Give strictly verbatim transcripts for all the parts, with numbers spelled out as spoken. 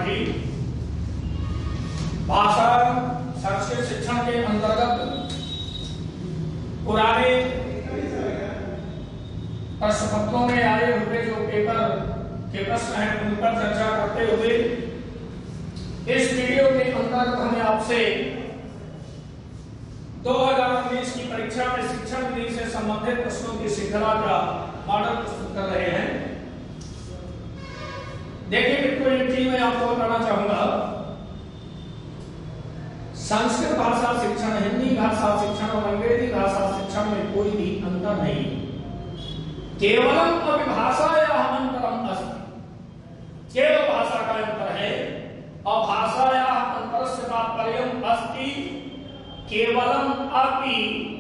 पाठी भाषा संस्कृत शिक्षण के अंतर्गत पुराने प्रश्न पत्रों में आए हुए जो पेपर के प्रश्न हैं उन पर चर्चा करते हुए इस वीडियो के अंतर्गत हमें आपसे दो हज़ार उन्नीस की परीक्षा में शिक्षण विधि से संबंधित प्रश्नों की श्रृंखला का मॉडल प्रस्तुत कर रहे हैं। देखिए मित्रों, एक चीज मैं आपको बताना चाहूंगा, संस्कृत भाषा शिक्षण, हिंदी भाषा शिक्षण और अंग्रेजी भाषा शिक्षण में कोई भी अंतर नहीं, केवलम अभिभाषायाः अंतरम अस्ति, केवल भाषा का अंतर है और भाषायाः अंतरस्य तात्पर्यम् अस्ति केवलम अपि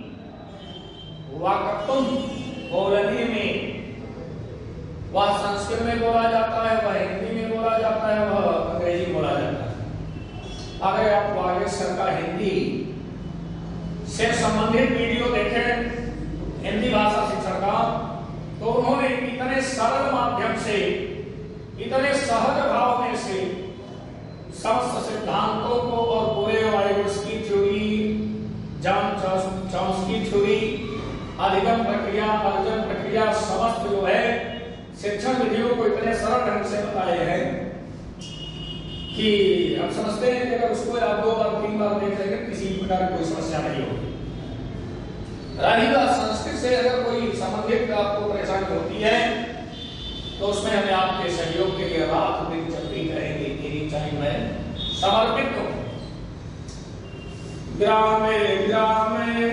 वक्तुम, बोलने में वह संस्कृत में बोला जाता है, वह हिंदी में बोला जाता है, वह अंग्रेजी में बोला जाता है। अगर आप बागेश्वर का हिंदी से संबंधित वीडियो देखें हिंदी भाषा शिक्षण का, तो उन्होंने इतने सरल माध्यम से, इतने सहज भाव में से समस्त सिद्धांतों को और पूरे वायुवर्ष की थ्योरी, जॉन चॉम्स्की थ्योरी, अधिगम प्रक्रिया, अर्जन प्रक्रिया, समस्त जो है शिक्षण विधियों को इतने सरल ढंग से बताए हैं कि हम समझते हैं कि अगर उसको आप दो बार तीन बार देख लेंगे किसी प्रकार की कोई समस्या नहीं होगी। रही बात संस्कृत से अगर कोई संबंधित आपको परेशानी होती है तो उसमें हमें आपके सहयोग के लिए रात दिन जब भी कहेंगे तेरी चाहे मैं समर्पित हूं। ग्रामे ग्रामे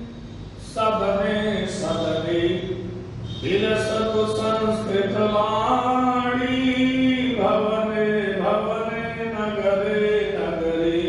सदने सदने विलसत संस्कृत वाणी, भवने भवने नगरे नगरे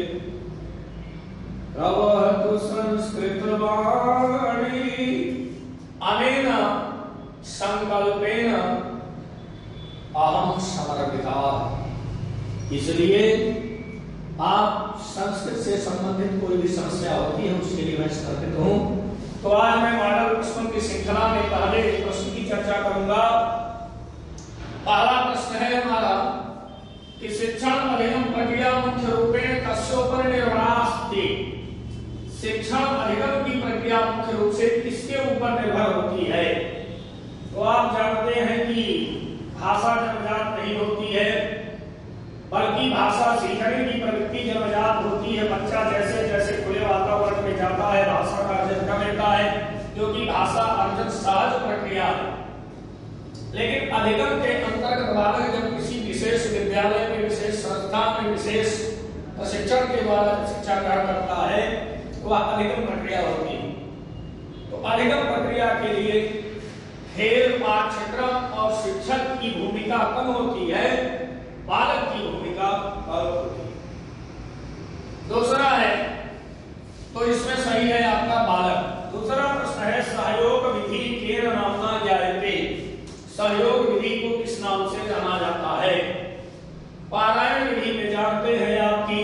प्रवहतु संस्कृत वाणी, अनेन संकल्पेन अहम समर्पिता। इसलिए आप संस्कृत से संबंधित कोई भी समस्या होती है उसके लिए मैं समर्पित हूं। तो आज मैं मॉडल प्रश्नों की श्रृंखला में पहले प्रश्न की चर्चा करूंगा। पहला प्रश्न है हमारा कि शिक्षण अधिगम प्रक्रिया मुख्य रूपेण कस्योपरि निर्भरास्ति, शिक्षण अधिगम की प्रक्रिया मुख्य रूप से किसके ऊपर निर्भर होती है। तो आप जानते हैं कि भाषा जन्मजात नहीं होती है, बल्कि भाषा सीखने की प्रवृत्ति जन्मजात होती है। बच्चा जैसे जैसे खुले वातावरण में जाता है भाषा का अर्जन कर लेता है, जो कि भाषा अर्जन सहज प्रक्रिया है। लेकिन अधिगम के अंतर्गत बालक जब किसी विशेष विद्यालय में, विशेष संस्थान में, विशेष प्रशिक्षण के द्वारा शिक्षा ग्रहण करता है तो वह अधिगम प्रक्रिया होती है। तो अधिगम प्रक्रिया के लिए खेल, पाठ्यक्रम और शिक्षक की भूमिका कम होती है, बालक की भूमिका बहुत होती है। दूसरा है, तो इसमें सही है आपका बालक। दूसरा प्रश्न है सहयोग विधि केन नाम्ना ज्ञायते, सहयोग विधि को किस नाम से जाना जाता है। पारायण विधि में जानते हैं आपकी,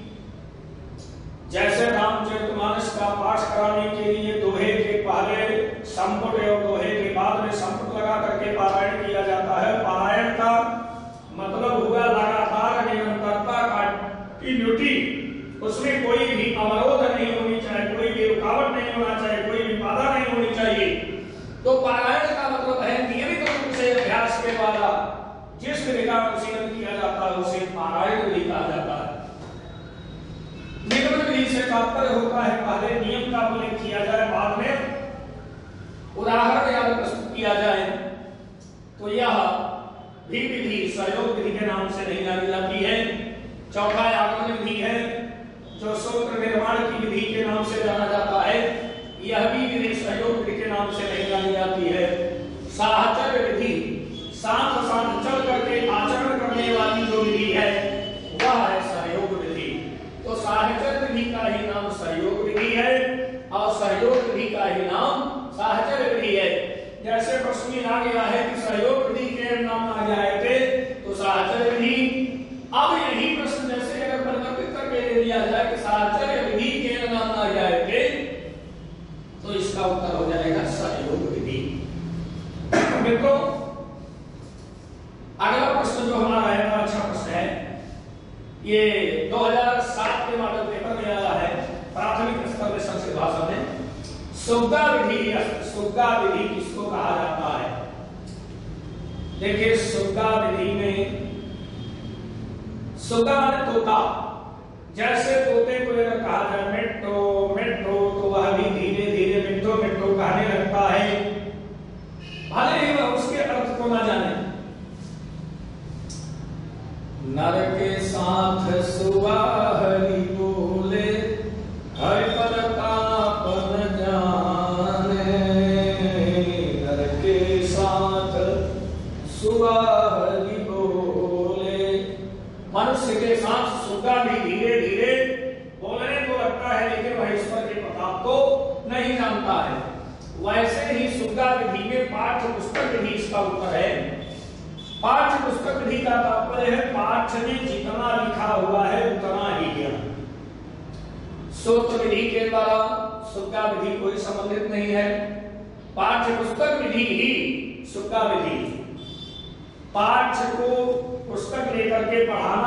जैसे रामचरितमानस का पाठ कराने के लिए दोहे के पहले संपुट और दोहे के बाद में संपुट लगा करके पारायण किया जाता है। पारायण का मतलब हुआ लगातार निरंतरता का ड्यूटी, उसमें कोई भी अवरोध नहीं होनी चाहिए, कोई भी रुकावट नहीं होना चाहिए, कोई भी बाधा नहीं होनी चाहिए। तो पारायण का मतलब है नियमित रूप से अभ्यास के द्वारा जिस विधि का अनुशीलन किया जाता है उसे पारायण विधि कहा जाता है। निगमन विधि से तात्पर्य होता है पहले नियम का उल्लेख किया जाए, बाद में उदाहरण याद प्रस्तुत किया जाए। तो यह भी विधि सहयोग विधि के नाम से नहीं जानी जाती है। चौथा आगमन विधि है जो सूत्र निर्माण की विधि के नाम से जाना जाता है, यह भी विधि सहयोग विधि के नाम से नहीं जानी जाती है। साहचर्य विधि, साथ साथ चल करके आचरण करने वाली जो विधि है वह है सहयोग विधि। तो साहचर्य विधि का ही नाम सहयोग विधि है और सहयोग विधि का ही नाम साहचर्य विधि है। जैसे प्रश्न में आ गया है कि सहयोग विधि के नाम आ जाए थे तो साहचर्य विधि। अब यही प्रश्न जैसे अगर परिवर्तित करके दे दिया जाए कि साहचर्य विधि के नाम आ जाए थे तो इसका उत्तर हो जाएगा सहयोग विधि। मित्रों, अगला प्रश्न जो हमारा है अच्छा प्रश्न है ये दो हज़ार सात के मॉडल पेपर में आया है प्राथमिक स्तर में संस्कृत भाषा में। सुग्गा विधि, सुग्गा विधि किसको कहा जाता है? देखिए सुग्गा विधि में सुग्गा माने तोता, जैसे तोते को अगर कहा जाए मेट्रो मेट्रो तो वह भी धीरे धीरे मेट्रो मेट्रो कहने लगता है, भले ही वह उसके अर्थ को ना जाने। नर के साथ सुवाहरी बोले हरि पद का पन जाने, नर के साथ सुवाहरी बोले। मनुष्य के साथ सुग्गा भी धीरे धीरे बोलने को लगता है, लेकिन वह ईश्वर के प्रताप को नहीं जानता है। वैसे ही सुग्गा विधि में पाठ्य पुस्तक विधि इसका उत्तर है। पाठ्य पुस्तक विधि का तात्पर्य है पाठ्य में जितना लिखा हुआ है उतना ही ज्ञान। सूत्र विधि के द्वारा सुग्गा विधि कोई संबंधित नहीं है। पाठ्य पुस्तक विधि ही सुग्गा विधि, पाठ्य को पुस्तक लेकर के पढ़ाना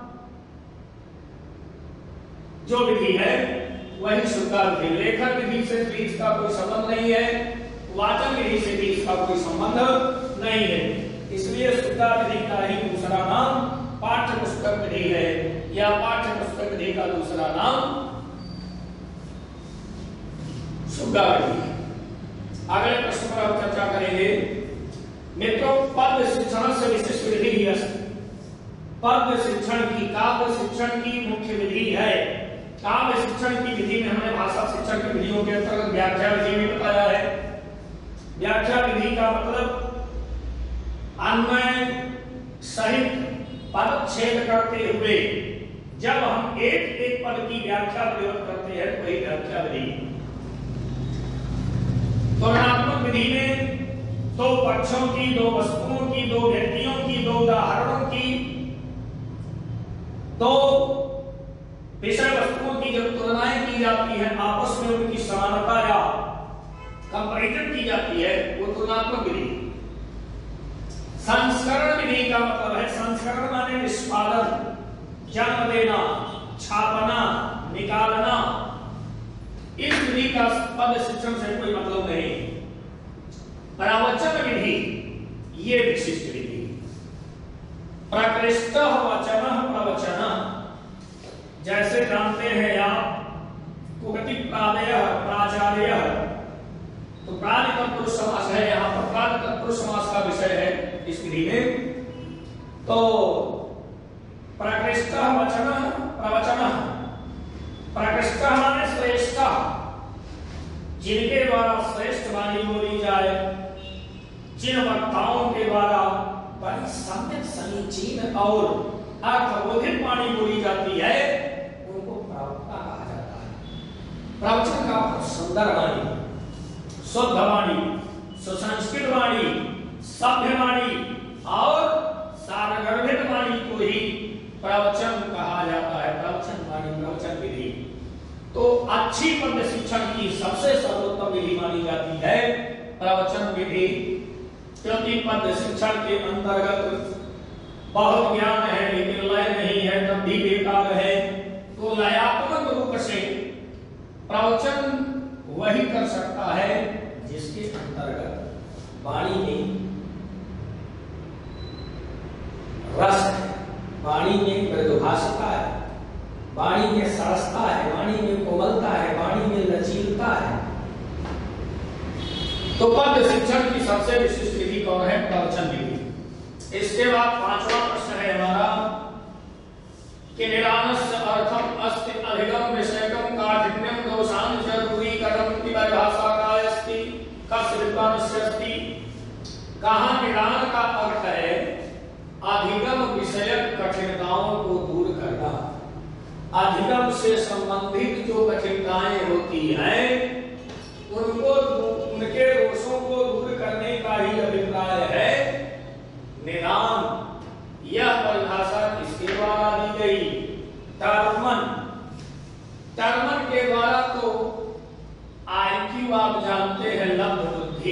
जो विधि है वही सुग्गा विधि। लेखन विधि से भी इसका कोई संबंध नहीं है, वाचन विधि से भी इसका कोई संबंध नहीं है। इसलिए सुग्गा विधि का ही दूसरा नाम पाठ्य पुस्तक विधि है, या पाठ्य पुस्तक विधि का दूसरा नाम सुग्गा विधि। अगले प्रश्न पर हम चर्चा करेंगे। मित्रों, पद शिक्षण से विशिष्ट विधि ही अस्ति। पद शिक्षण की, काव्य शिक्षण की मुख्य विधि है। काव्य शिक्षण की विधि में हमने भाषा शिक्षण की विधियों के अंतर्गत व्याख्या विधि भी बताया है। व्याख्या विधि का मतलब अन्वय सहित पद छेद करते हुए जब हम एक एक पद की व्याख्या प्रयोग करते हैं तो वही व्याख्या विधि। तुलनात्मक विधि में दो पक्षों की, दो वस्तुओं की, दो व्यक्तियों की, दो उदाहरणों की, दो विषय वस्तुओं की जब तुलनाएं की जाती है, आपस में उनकी समानता या कंपैरिजन की जाती है, वो तुलनात्मक विधि। संस्करण विधि का मतलब है, संस्करण माने निष्पादन, जन्म देना, छापना, निकालना। इस विधि का पद शिक्षण से कोई मतलब नहीं। प्रवचन विधि ये विशिष्ट विधि। प्रकृष्ट वचन प्रवचन, जैसे जानते हैं आप कुगति प्रादय प्राचार्य, तो प्राणि तत्पुरुष समास है, यहाँ पर प्राणि तत्पुरुष समास का विषय है इस विधि में। तो प्रकृष्ट वचन प्रवचन, प्रकृष्ट माने श्रेष्ठ, जिनके द्वारा श्रेष्ठ वाणी बोली जाए, जिन वक्ताओं के द्वारा बड़ी सम्यक समीचीन और अर्थबोधित वाणी बोली जाती है, उनको प्रवक्ता कहा जाता है। प्रवचन का सुंदर वाणी, शुद्ध वाणी, सुसंस्कृत वाणी, सभ्य वाणी और सारगर्भित वाणी को ही प्रवचन कहा जाता है। प्रवचन वाणी, प्रवचन विधि। तो अच्छी पद शिक्षण की सबसे सर्वोत्तम विधि मानी जाती है प्रवचन विधि, क्योंकि पद शिक्षण के अंतर्गत बहुत ज्ञान है लेकिन लय नहीं है, तब भी बेकार है। तो लयात्मक रूप से प्रवचन वही कर सकता है जिसके अंतर्गत वाणी में रस है, वाणी में मृदुभाषिता है, वाणी में सरसता है, वाणी में कोमलता है, वाणी में लचीलता है। तो पद शिक्षण की सबसे विशिष्ट विधि कौन है? प्रवचन विधि। इसके बाद पांचवा प्रश्न है हमारा कि निरानस्य अर्थम अस्ति अधिगम विषयकम काठिन्यम दोषान च दूरीकरणम इति परिभाषा का अस्ति कस्य विद्वानस्य अस्ति। कहां निरान का अर्थ है अधिगम विषयक कठिनताओं को दूर करना। अधिगम से संबंधित जो कठिनताएं होती हैं उनको, उनके दोषों को दूर करने का ही अभिप्राय है निदान। यह परिभाषा किसके द्वारा दी गई? टर्मन। टर्मन के द्वारा तो आईक्यू आप जानते हैं, लब्ध बुद्धि,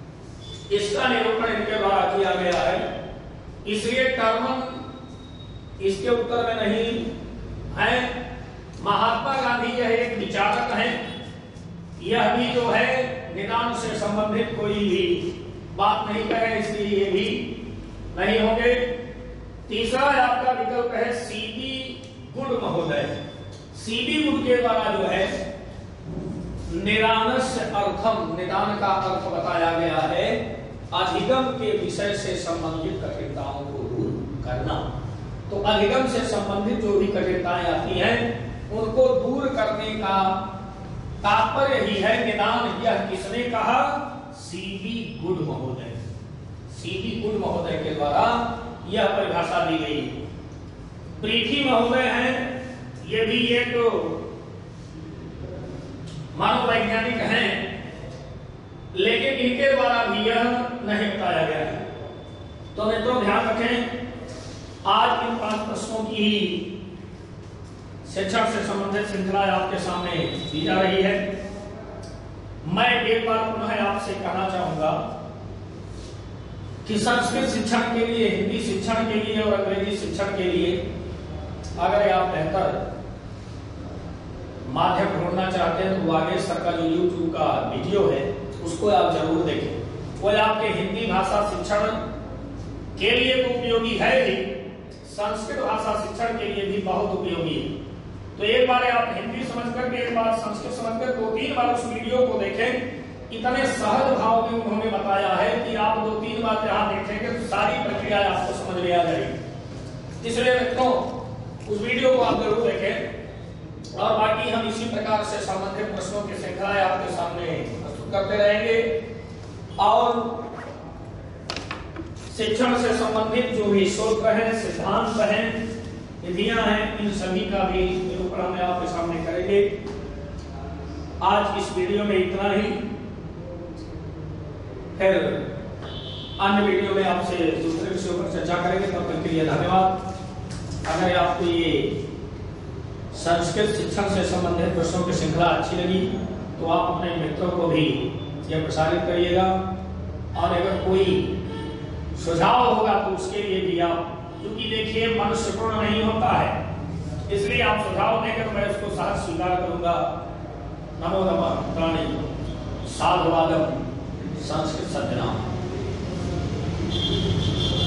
इसका निरूपण इनके द्वारा किया गया है। इसलिए टर्मन इसके उत्तर में नहीं है। महात्मा गांधी यह एक विचारक हैं, यह भी जो है निदान से संबंधित कोई भी बात नहीं कहे, इसलिए ये भी नहीं होंगे। तीसरा आपका विकल्प है सीबी गुड महोदय। सीबी गुड के द्वारा जो है निदानस्य अर्थम, निदान का अर्थ बताया गया है अधिगम के विषय से संबंधित कठिनताओं को दूर करना। तो अधिगम से संबंधित जो भी कठिनताएं आती हैं उनको दूर करने का तात्पर्य ही है निदान। यह किसने कहा? सीबी गुड महोदय। सीबी गुड महोदय के द्वारा यह परिभाषा दी गई। प्रीति महोदय हैं, ये भी एक मनोवैज्ञानिक हैं, लेकिन इनके द्वारा भी यह नहीं बताया गया है। तो मित्रों ध्यान रखें, आज इन पांच प्रश्नों की शिक्षा से संबंधित श्रृंखला आपके सामने दी जा रही है। मैं एक बार पुनः आपसे कहना चाहूंगा कि संस्कृत शिक्षण के लिए, हिंदी शिक्षण के लिए और अंग्रेजी शिक्षण के लिए अगर आप बेहतर माध्यम ढूंढना चाहते हैं तो आगे स्तर का जो यूट्यूब का वीडियो है उसको आप जरूर देखें। वो आपके हिंदी भाषा शिक्षण के लिए तो उपयोगी है ही, संस्कृत भाषा शिक्षण के लिए भी बहुत उपयोगी है। तो एक बार आप हिंदी समझ करके, एक बार संस्कृत समझ कर दो तीन बार उस वीडियो को देखें। इतने सहज भाव में उन्होंने बताया है कि आप दो तीन बार जहां देखेंगे तो सारी प्रक्रिया आपको समझ में आ जाएगी। इसलिए मित्रों उस वीडियो को आप जरूर देखें। और बाकी हम इसी प्रकार से संबंधित प्रश्नों की श्रृंखलाएं आपके सामने प्रस्तुत करते रहेंगे। और शिक्षण से संबंधित जो भी सूत्र हैं, सिद्धांत हैं, विधियां हैं, इन सभी का भी निरूपण हम आपके सामने करेंगे। आज इस वीडियो में इतना ही, फिर अन्य वीडियो में आपसे दूसरे विषयों पर चर्चा करेंगे। तब तक के लिए धन्यवाद। अगर आपको ये संस्कृत शिक्षण से संबंधित प्रश्नों की श्रृंखला अच्छी लगी तो आप अपने मित्रों को भी यह प्रसारित करिएगा। और अगर कोई सुझाव होगा तो उसके लिए भी आप, क्योंकि देखिए मनुष्य पूर्ण नहीं होता है, इसलिए आप सुझाव देंगे तो मैं उसको सहज स्वीकार करूंगा। नमो नमः प्राणी साधुवादम संस्कृत सज्जनाम।